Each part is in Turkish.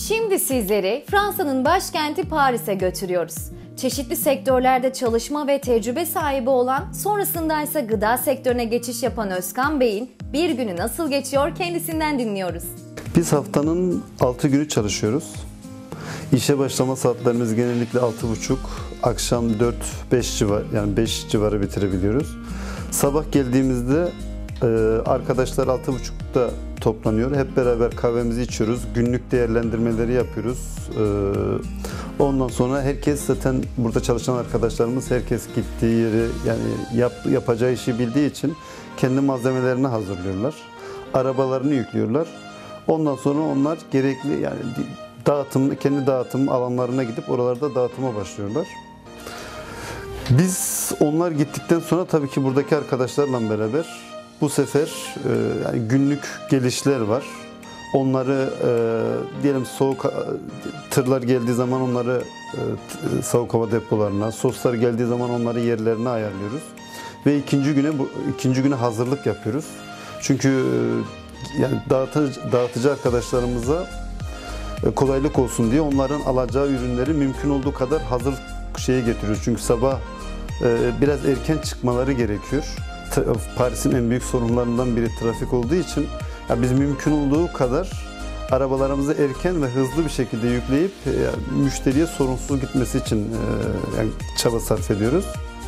Şimdi sizleri Fransa'nın başkenti Paris'e götürüyoruz. Çeşitli sektörlerde çalışma ve tecrübe sahibi olan, sonrasında ise gıda sektörüne geçiş yapan Özkan Bey'in bir günü nasıl geçiyor kendisinden dinliyoruz. Biz haftanın 6 günü çalışıyoruz. İşe başlama saatlerimiz genellikle 6.30, akşam 4-5 civarı, yani 5 civarı bitirebiliyoruz. Sabah geldiğimizde arkadaşlar 6.30'da toplanıyor. Hep beraber kahvemizi içiyoruz. Günlük değerlendirmeleri yapıyoruz. Ondan sonra herkes, zaten burada çalışan arkadaşlarımız, herkes gittiği yeri, yani yapacağı işi bildiği için kendi malzemelerini hazırlıyorlar. Arabalarını yüklüyorlar. Ondan sonra onlar gerekli, yani kendi dağıtım alanlarına gidip oralarda dağıtıma başlıyorlar. Biz onlar gittikten sonra tabii ki buradaki arkadaşlarla beraber bu sefer yani günlük gelişler var. Onları diyelim tırlar geldiği zaman onları soğuk hava depolarına, soslar geldiği zaman onları yerlerine ayarlıyoruz. Ve ikinci güne hazırlık yapıyoruz. Çünkü yani dağıtıcı arkadaşlarımıza kolaylık olsun diye onların alacağı ürünleri mümkün olduğu kadar hazır şeye getiriyoruz. Çünkü sabah biraz erken çıkmaları gerekiyor. Paris'in en büyük sorunlarından biri trafik olduğu için biz mümkün olduğu kadar arabalarımızı erken ve hızlı bir şekilde yükleyip müşteriye sorunsuz gitmesi için yani çaba sarf ediyoruz.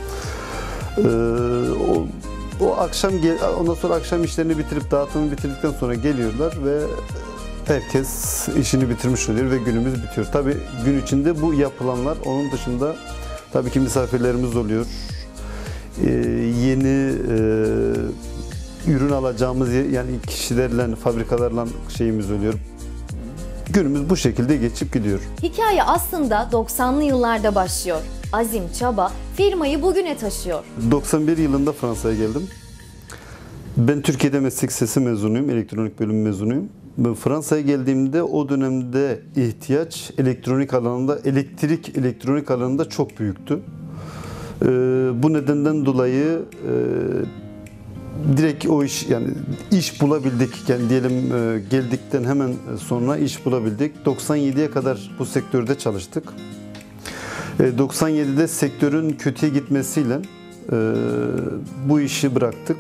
Ondan sonra akşam işlerini bitirip dağıtımı bitirdikten sonra geliyorlar ve herkes işini bitirmiş oluyor ve günümüz bitiyor. Tabii gün içinde bu yapılanlar, onun dışında tabii ki misafirlerimiz oluyor. Yeni ürün alacağımız yani kişilerle, fabrikalarla şeyimiz oluyor. Günümüz bu şekilde geçip gidiyor. Hikaye aslında 90'lı yıllarda başlıyor. Azim, çaba firmayı bugüne taşıyor. 91 yılında Fransa'ya geldim. Ben Türkiye'de meslek lisesi mezunuyum, elektronik bölüm mezunuyum. Ben Fransa'ya geldiğimde o dönemde ihtiyaç elektronik alanında çok büyüktü. Bu nedenden dolayı direkt o iş bulabildik. Yani diyelim geldikten hemen sonra iş bulabildik. 97'ye kadar bu sektörde çalıştık. 97'de sektörün kötüye gitmesiyle bu işi bıraktık.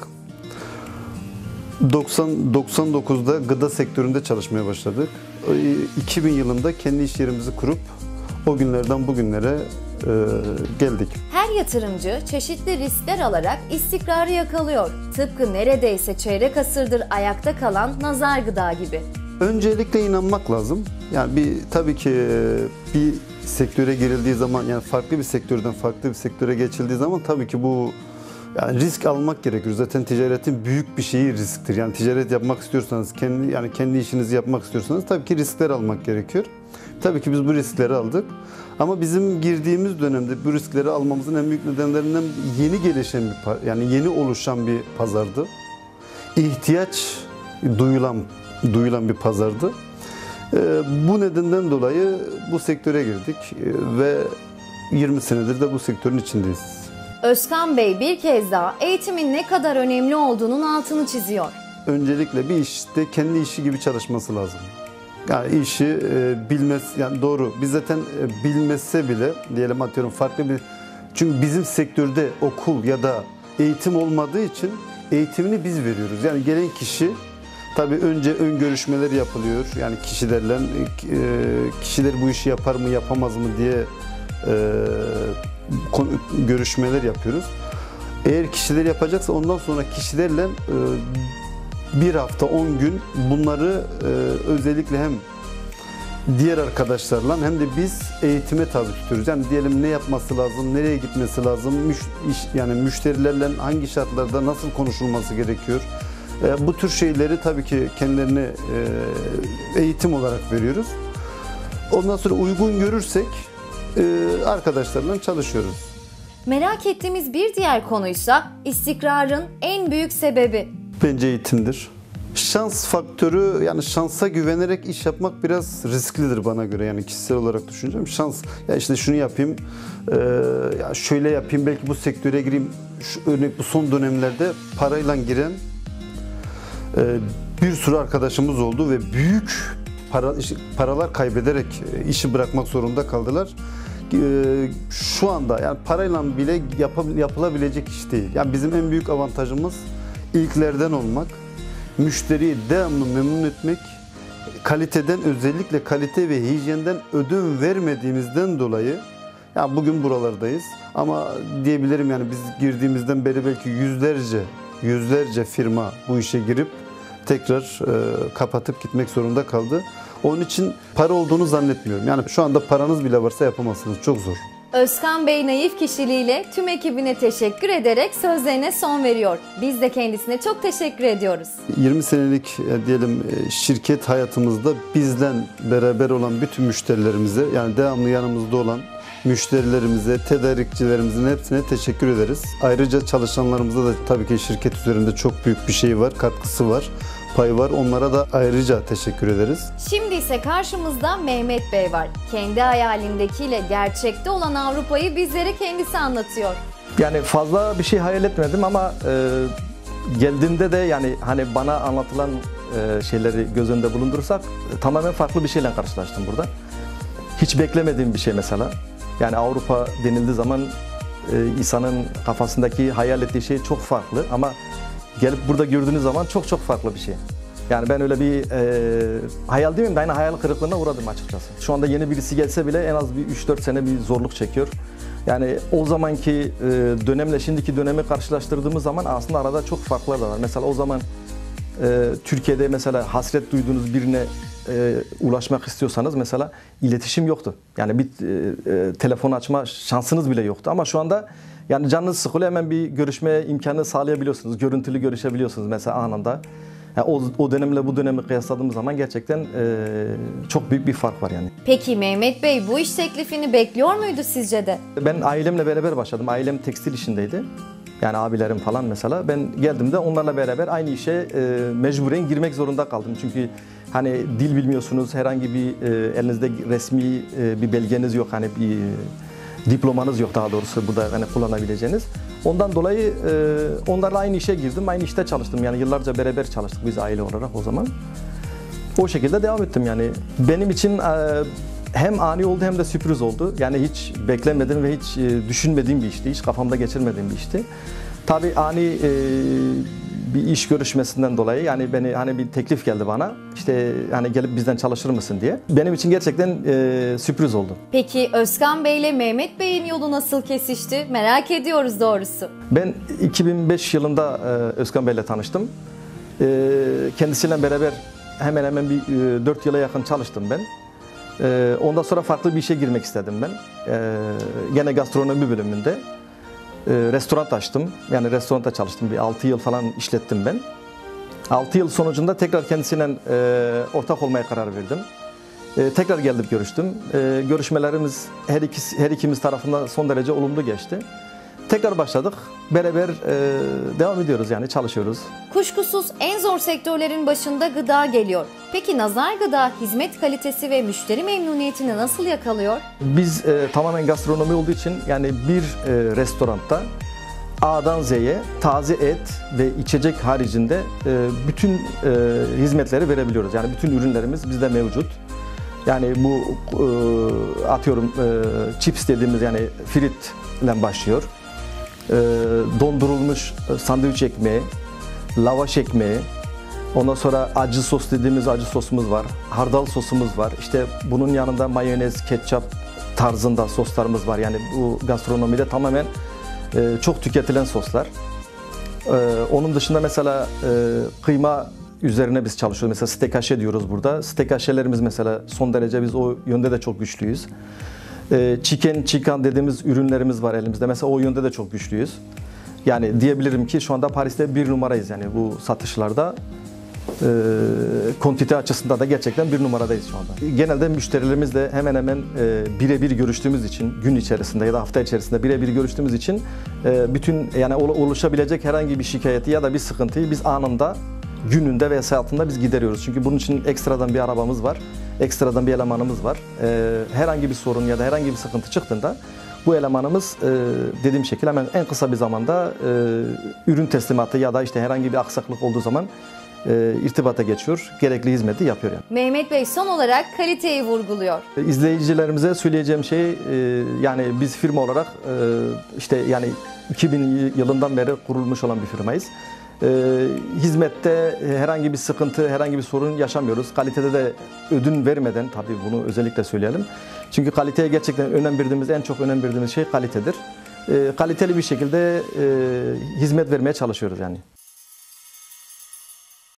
99'da gıda sektöründe çalışmaya başladık. 2000 yılında kendi iş yerimizi kurup o günlerden bugünlere geldik. Her yatırımcı çeşitli riskler alarak istikrarı yakalıyor. Tıpkı neredeyse çeyrek asırdır ayakta kalan Nazar Gıda gibi. Öncelikle inanmak lazım. Yani tabii ki bir sektöre girildiği zaman, yani farklı bir sektörden farklı bir sektöre geçildiği zaman tabii ki bu risk almak gerekiyor. Zaten ticaretin büyük bir şeyi risktir. Yani ticaret yapmak istiyorsanız, kendi işinizi yapmak istiyorsanız tabii ki riskler almak gerekiyor. Tabii ki biz bu riskleri aldık. Ama bizim girdiğimiz dönemde bu riskleri almamızın en büyük nedenlerinden yeni oluşan bir pazardı. İhtiyaç duyulan bir pazardı. Bu nedenden dolayı bu sektöre girdik ve 20 senedir de bu sektörün içindeyiz. Özkan Bey bir kez daha eğitimin ne kadar önemli olduğunun altını çiziyor. Öncelikle bir işte kendi işi gibi çalışması lazım. Yani işi yani doğru. Biz zaten bilmese bile diyelim atıyorum çünkü bizim sektörde okul ya da eğitim olmadığı için eğitimini biz veriyoruz. Yani gelen kişi tabii önce ön görüşmeler yapılıyor. Yani kişiler bu işi yapar mı yapamaz mı diye görüşmeler yapıyoruz. Eğer kişiler yapacaksa ondan sonra kişilerle bir hafta 10 gün bunları özellikle hem diğer arkadaşlarla hem de biz eğitime tabi tutuyoruz. Yani diyelim ne yapması lazım, nereye gitmesi lazım, yani müşterilerle hangi şartlarda nasıl konuşulması gerekiyor. Bu tür şeyleri tabii ki kendilerine eğitim olarak veriyoruz. Ondan sonra uygun görürsek arkadaşlarla çalışıyoruz. Merak ettiğimiz bir diğer konuysa istikrarın en büyük sebebi. Bence eğitimdir. Şans faktörü, yani şansa güvenerek iş yapmak biraz risklidir bana göre, yani kişisel olarak düşüneceğim. Şans, ya işte şunu yapayım, ya şöyle yapayım, belki bu sektöre gireyim. Örnek bu son dönemlerde parayla giren bir sürü arkadaşımız oldu ve büyük paralar kaybederek işi bırakmak zorunda kaldılar. Şu anda yani parayla bile yapılabilecek iş değil. Yani bizim en büyük avantajımız ilklerden olmak, müşteriyi devamlı memnun etmek, kaliteden, özellikle kalite ve hijyenden ödün vermediğimizden dolayı yani bugün buralardayız. Ama diyebilirim yani biz girdiğimizden beri belki yüzlerce firma bu işe girip tekrar kapatıp gitmek zorunda kaldı. Onun için para olduğunu zannetmiyorum. Yani şu anda paranız bile varsa yapamazsınız. Çok zor. Özkan Bey naif kişiliğiyle tüm ekibine teşekkür ederek sözlerine son veriyor. Biz de kendisine çok teşekkür ediyoruz. 20 senelik diyelim şirket hayatımızda bizden beraber olan bütün müşterilerimize, yani devamlı yanımızda olan müşterilerimize, tedarikçilerimizin hepsine teşekkür ederiz. Ayrıca çalışanlarımıza da tabii ki şirket üzerinde çok büyük bir şey var, katkısı var, pay var. Onlara da ayrıca teşekkür ederiz. Şimdi ise karşımızda Mehmet Bey var. Kendi hayalindekiyle gerçekte olan Avrupa'yı bizlere kendisi anlatıyor. Yani fazla bir şey hayal etmedim ama geldiğimde de yani hani bana anlatılan şeyleri göz önünde bulundurursak tamamen farklı bir şeyle karşılaştım burada. Hiç beklemediğim bir şey mesela. Yani Avrupa denildiği zaman insanın kafasındaki hayal ettiği şey çok farklı ama gelip burada gördüğünüz zaman çok farklı bir şey. Yani ben öyle bir hayal demeyeyim de aynı hayal kırıklığına uğradım açıkçası. Şu anda yeni birisi gelse bile en az bir 3-4 sene bir zorluk çekiyor. Yani o zamanki dönemle şimdiki dönemi karşılaştırdığımız zaman aslında arada çok farklar da var. Mesela o zaman Türkiye'de mesela hasret duyduğunuz birine ulaşmak istiyorsanız mesela iletişim yoktu. Yani bir telefon açma şansınız bile yoktu ama şu anda yani canınız sıkılıyor hemen bir görüşmeye imkanı sağlayabiliyorsunuz. Görüntülü görüşebiliyorsunuz mesela anında. Yani o dönemle bu dönemi kıyasladığımız zaman gerçekten çok büyük bir fark var yani. Peki Mehmet Bey bu iş teklifini bekliyor muydu sizce de? Ben ailemle beraber başladım. Ailem tekstil işindeydi. Yani abilerim falan mesela. Ben geldiğimde onlarla beraber aynı işe mecburen girmek zorunda kaldım. Çünkü hani dil bilmiyorsunuz, herhangi bir elinizde resmi bir belgeniz yok. Hani bir diplomanız yok daha doğrusu burada hani kullanabileceğiniz. Ondan dolayı onlarla aynı işe girdim, aynı işte çalıştım. Yani yıllarca beraber çalıştık biz aile olarak o zaman. O şekilde devam ettim yani. Benim için hem ani oldu hem de sürpriz oldu. Yani hiç beklemedim ve hiç düşünmediğim bir işti, hiç kafamda geçirmediğim bir işti. Tabii ani bir iş görüşmesinden dolayı yani hani bir teklif geldi bana. İşte hani gelip bizden çalışır mısın diye. Benim için gerçekten sürpriz oldu. Peki Özkan Bey ile Mehmet Bey'in yolu nasıl kesişti? Merak ediyoruz doğrusu. Ben 2005 yılında Özkan Bey ile tanıştım. Kendisiyle beraber hemen hemen bir 4 yıla yakın çalıştım ben. Ondan sonra farklı bir işe girmek istedim ben. Gene gastronomi bölümünde. Restoran açtım. Yani restoranda çalıştım. Bir 6 yıl falan işlettim ben. 6 yıl sonucunda tekrar kendisiyle ortak olmaya karar verdim. Tekrar gelip görüştüm. Görüşmelerimiz her ikimiz tarafından son derece olumlu geçti. Tekrar başladık. Beraber devam ediyoruz yani çalışıyoruz. Kuşkusuz en zor sektörlerin başında gıda geliyor. Peki Nazar Gıda hizmet kalitesi ve müşteri memnuniyetini nasıl yakalıyor? Biz tamamen gastronomi olduğu için yani bir restoranda A'dan Z'ye taze et ve içecek haricinde bütün hizmetleri verebiliyoruz. Yani bütün ürünlerimiz bizde mevcut. Yani bu atıyorum chips dediğimiz yani fritle başlıyor. Dondurulmuş sandviç ekmeği, lavaş ekmeği, ondan sonra acı sos dediğimiz acı sosumuz var, hardal sosumuz var. İşte bunun yanında mayonez, ketçap tarzında soslarımız var. Yani bu gastronomide tamamen çok tüketilen soslar. Onun dışında mesela kıyma üzerine biz çalışıyoruz. Mesela steak haşe diyoruz burada. Steak haşelerimiz mesela son derece biz o yönde de çok güçlüyüz. Chicken dediğimiz ürünlerimiz var elimizde. Mesela o yönde de çok güçlüyüz. Yani diyebilirim ki şu anda Paris'te bir numarayız yani bu satışlarda. Kontite açısından da gerçekten bir numaradayız şu anda. Genelde müşterilerimizle hemen hemen birebir görüştüğümüz için gün içerisinde ya da hafta içerisinde birebir görüştüğümüz için bütün yani oluşabilecek herhangi bir şikayeti ya da bir sıkıntıyı biz anında gününde veya saatinde biz gideriyoruz. Çünkü bunun için ekstradan bir arabamız var. Ekstradan bir elemanımız var. Herhangi bir sorun ya da herhangi bir sıkıntı çıktığında bu elemanımız dediğim şekilde hemen en kısa bir zamanda ürün teslimatı ya da işte herhangi bir aksaklık olduğu zaman irtibata geçiyor, gerekli hizmeti yapıyor yani. Mehmet Bey son olarak kaliteyi vurguluyor. İzleyicilerimize söyleyeceğim şey yani biz firma olarak işte yani 2000 yılından beri kurulmuş olan bir firmayız. Hizmette herhangi bir sıkıntı, herhangi bir sorun yaşamıyoruz. Kalitede de ödün vermeden, tabii bunu özellikle söyleyelim. Çünkü kaliteye gerçekten en çok önem verdiğimiz şey kalitedir. Kaliteli bir şekilde hizmet vermeye çalışıyoruz yani.